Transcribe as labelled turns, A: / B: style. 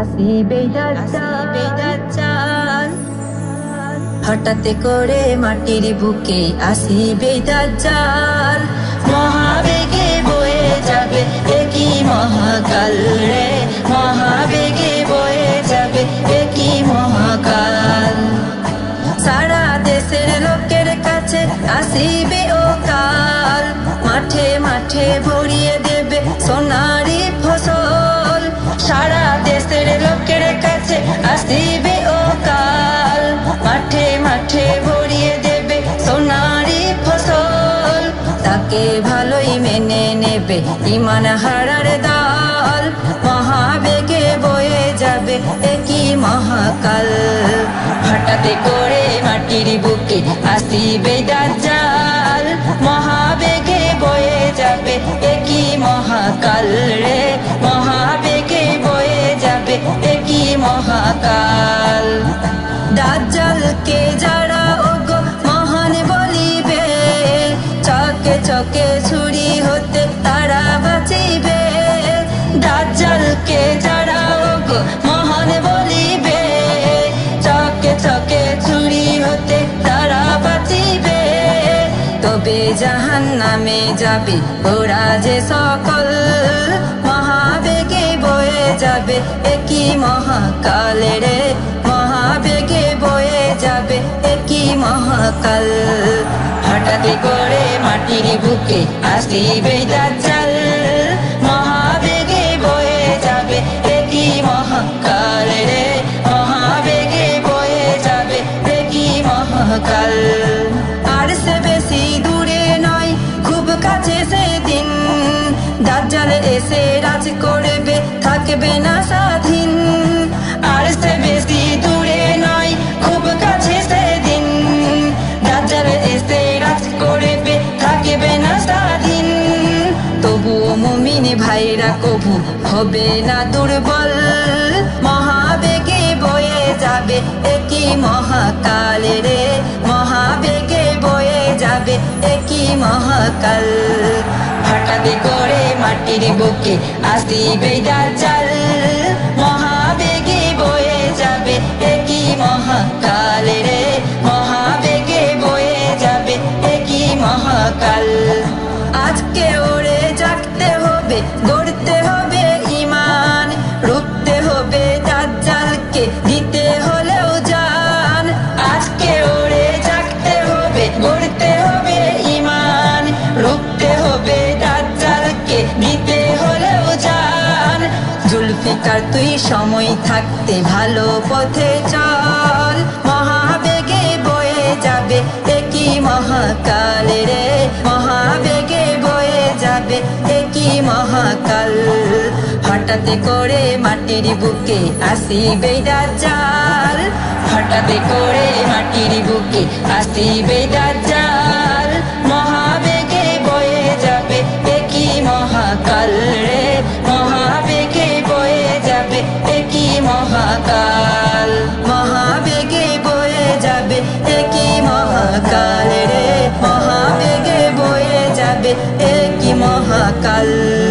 A: আসিবে দাজ্জাল হঠাৎ করে মাটির বুকে আসিবে দাজ্জাল মহাবেগে বয়ে যাবে একই মহাকাল রে মহাবেগে বয়ে যাবে একই মহাকাল সারা দেশের লোকের কাছে আসিবে ও কাল মাঠে মাঠে ভরিয়ে দেবে সোনারি ফসল সারা দেশের লোকের কাছে আসিবে ও কাল মাঠে মাঠে ভরিয়ে দেবে সোনারি ফসল তাকে ভালোই মেনে নেবে ঈমান হারার দল মহাবেগে বয়ে যাবে একই মহাকাল হঠাৎ করে মাটির বুকে আসিবে দাজ্জাল মহাবেগে বয়ে যাবে একই মহাকাল রে মহাবেগে বয়ে যাবে একই মহাকাল দাজ্জালকে যারা ওগো মহান বলিবে চকে চকে ছুরি হতে তারা বাঁচিবে দাজ্জালকে যারা ওগো মহান বলিবে চকে চকে ছুরি হতে তারা বাঁচিবে তবে জাহান্নামে যাবে ওরা যে সকল মহাবেগে বয়ে যাবে একই মহাকাল রে মহাবেগে বয়ে যাবে একই মহাকাল হঠাৎ করে মাটির বুকে আসিবে দাজ্জাল মহাবেগে বয়ে যাবে একই মহাকাল রে মহাবেগে বয়ে যাবে একই মহাকাল আর সে বেশি দূরে নয় খুব কাছে সেদিন দাজ্জাল এসে রাজ করবে থাকবে না স্বাধীন আর সে বেশি দূরে নয় খুব কাছে সেদিন দাজ্জাল এসে রাজ করবে থাকবে না স্বাধীন তবুও মুমিন ভাইরা কবু হবে না দুর্বল মহাবেগে বয়ে যাবে একই মহাকাল রে মহাবেগে বয়ে যাবে একই মহাকাল হঠাৎ করে মাটির বুকে আসিবে দাজ্জাল মহাবেগে বয়ে যাবে একই মহাকাল রে মহাবেগে বয়ে যাবে একই মহাকাল আজকে ওরে জাগতে হবে গড়তে হবে ঈমান রুখতে হবে দাজ্জালকে দিতে হলেও জান আজকে ওরে জাগতে হবে গড়তে হবে ঈমান রুখতে হবে দাজ্জালকে দিতে হলেও জান জুলফিকার তুই সময় থাকতে ভালো পথে চল মহাবেগে বয়ে যাবে একই মহাকাল রে মহাবেগে বয়ে যাবে একই মহাকাল হঠাৎ করে মাটির বুকে আসিবে দাজ্জাল হঠাৎ করে মাটির বুকে আসিবে দাজ্জাল মহাবেগে বয়ে যাবে একই মহাকাল রে মহাবেগে বয়ে যাবে একই মহাকাল মহাবেগে বয়ে যাবে একই মহাকাল রে মহাবেগে বয়ে যাবে একই মহাকাল।